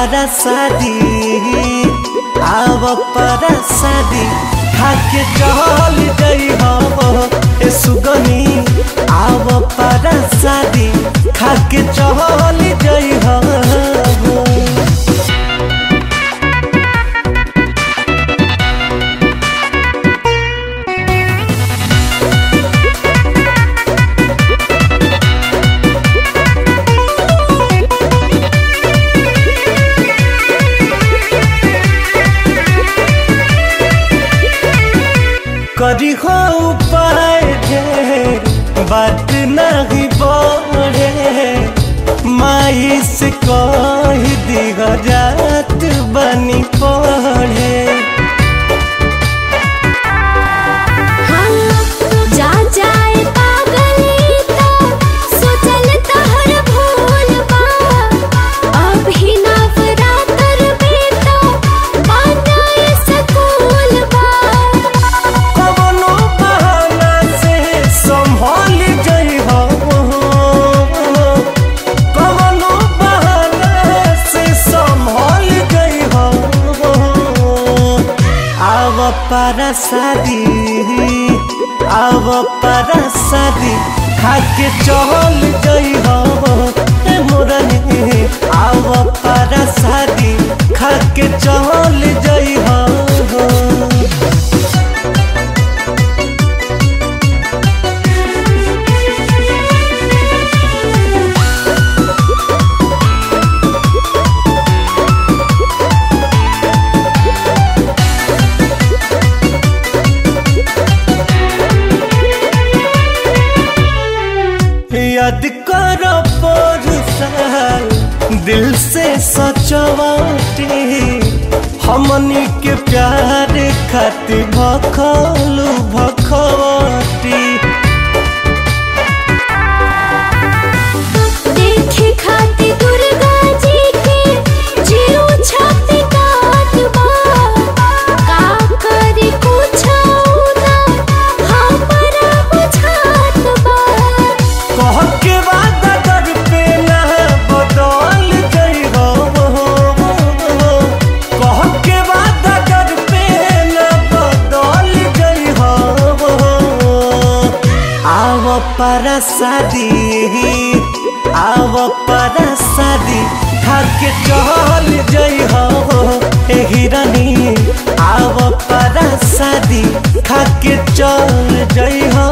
पारा शादी आव पारा शादी खाके चल गई हो ए सुगनी आव पारा शादी खाके चल गई हो। करी हो उपाय बात नहीं बढ़े माई से कह दिग जात बनी पढ़े। पारा शादी आव पारा शादी खाके चल गई हो ए मोरनी आव पारा शादी खाके चल गई हो। याद करो साल दिल से सचवाटी हमनी के प्यार खातिर भखलू भखवटी। देखे खातिर दुर्गा जी के जीव छाती काटबा का करे कुछ ना हमरा बुझात बा। कह के वादा कर पे ना बदल गई हो कह के वादा कर पे ना बदल गई हो। आव पारा शादी आव पारा शादी खाके चल गई हो ए हिरनी आव पारा शादी खाके चल गई हो।